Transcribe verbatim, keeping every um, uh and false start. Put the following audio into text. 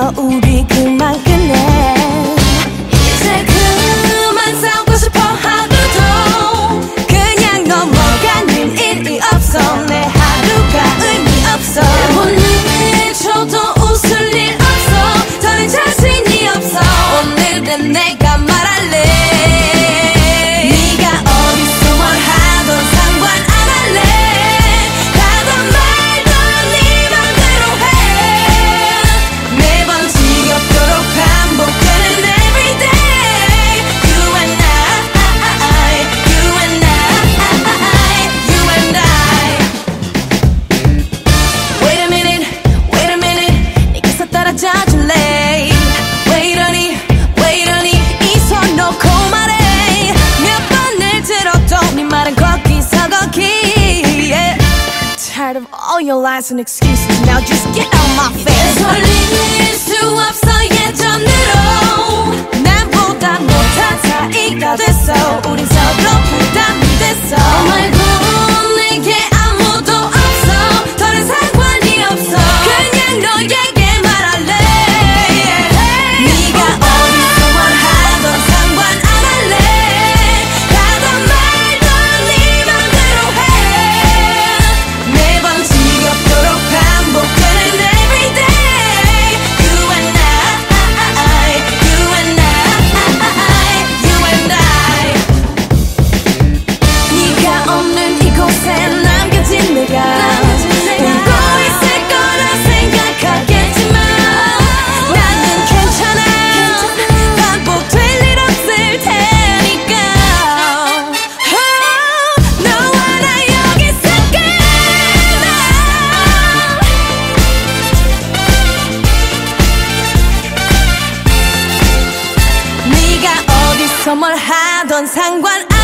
있어 우리 그만 끝내. 이제 그만 싸우고 싶어 하루도 그냥 넘어가는 일이 없어. 내 하루가 의미 없어. 오늘 저도 웃을 일 없어. 더는 자신이 없어. 오늘은 내가 말할래. 네가 어디서 뭘 하던 상관 안 할래. 하던 말도 네 맘대로 해. 매번 지겹도록 반복되는 everyday. You and I, you and I, you and I. Wait a minute, wait a minute. 네게서 따라잡 줄래. 왜 이러니, 왜 이러니. 이 손 놓고 말해. 몇 번을 들어도 네 말은 거기서 거기. Yeah. Tired of all your lies and excuses. Now just get out my face. 설릴 수 없어 예전으로. 남보다 못한 사이가 됐어. 우린 서로 부담이 됐어. 너 말고 내게 아무도 없어. 더는 상관이 없어. 그냥 너에게 말할래. 네가 어디서 뭘 하던 상관 안 할래. 하던 말도 네 맘대로 해. 매번 지겹도록 반복되는 everyday. You and I, you and I, you and I. 네가 없는 이곳에 남겨진 내가 울고 있을 거라 생각하겠지만 나는 괜찮아. 반복될 일 없을 테니까. Oh, 너와 나 여기 있을게. 네가 어디서 뭘 하던 상관